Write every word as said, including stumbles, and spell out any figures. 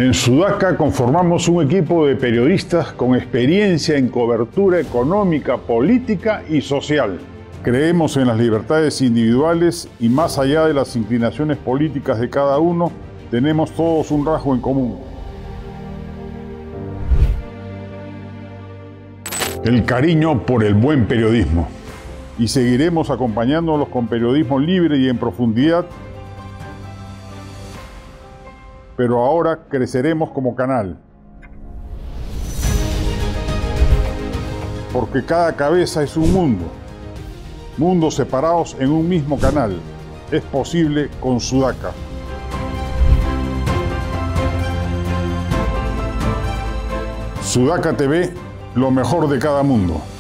En Sudaca conformamos un equipo de periodistas con experiencia en cobertura económica, política y social. Creemos en las libertades individuales y más allá de las inclinaciones políticas de cada uno, tenemos todos un rasgo en común: el cariño por el buen periodismo. Y seguiremos acompañándolos con periodismo libre y en profundidad, pero ahora creceremos como canal. Porque cada cabeza es un mundo. Mundos separados en un mismo canal. Es posible con Sudaca. Sudaca T V, lo mejor de cada mundo.